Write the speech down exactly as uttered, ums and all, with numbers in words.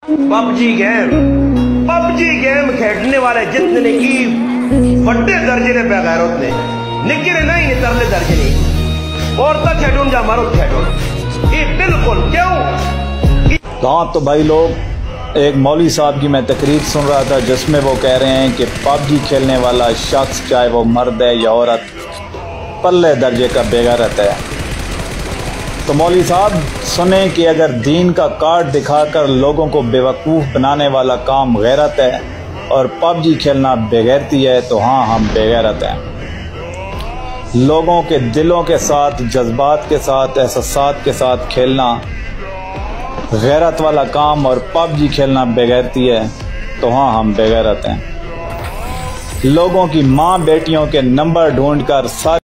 PUBG game PUBG game खेलने वाले जितने की बड़े दर्जे ने बेगैरत ने निकले नहीं नितरले दर्जे नहीं और तक खेडून जा मारो खेडून ये बिल्कुल क्यों। हाँ तो भाई लोग, एक मौलवी साहब की मैं तकरीर सुन रहा था जिसमें वो कह रहे हैं कि पबजी खेलने वाला शख्स चाहे वो मर्द है या औरत पल्ले दर्जे का बेगैरत है। तो मौलवी साहब सुने कि अगर दीन का कार्ड दिखाकर लोगों को बेवकूफ़ बनाने वाला काम गैरत है और पबजी खेलना बेगैरती है, तो हाँ हम बेगैरत हैं। लोगों के दिलों के साथ, जज्बात के साथ, एहसासात के साथ खेलना गैरत वाला काम और पबजी खेलना बेगैरती है, तो हाँ हम बेगैरत हैं। लोगों की माँ बेटियों के नंबर ढूंढकर सारी